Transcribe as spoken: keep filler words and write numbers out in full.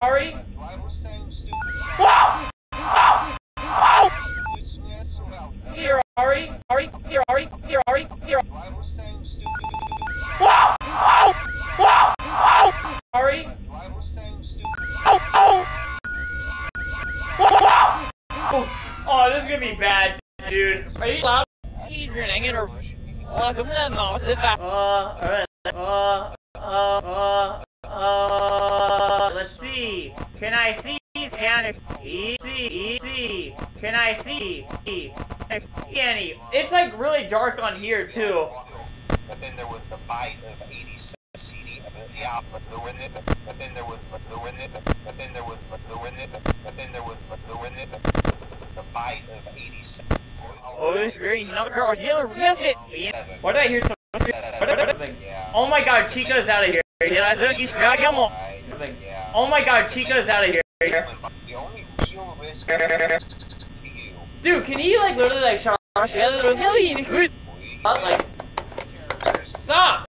Ari? Whoa! Oh! Oh! Here, Ari. Ari. Here, Ari. Here, Ari. Here. Whoa! Oh! Whoa! Oh! Ari. Oh! Oh! Whoa! Oh, this is gonna be bad, dude. Are you loud? He's grinning or welcome to the mouse. Sit back. Uh, alright. Uh, uh, uh, uh, let's see. Can I see Santa? Easy, easy. Can I see? Annie. It's like really dark on here too. But then there was the bite of eighty-six C D. Yeah, but so in it. But then there was but so in it. But then there was but so in it. But then there was but so in it. This is the bite of eighty-six. Oh, this green, not girl, yellow, yes it. What did I hear? Some. Oh my God, Chica's out of here. Did I say you stuck him on? Oh my God, Chica's out of here. Dude, can he like literally like shot? Like, stop.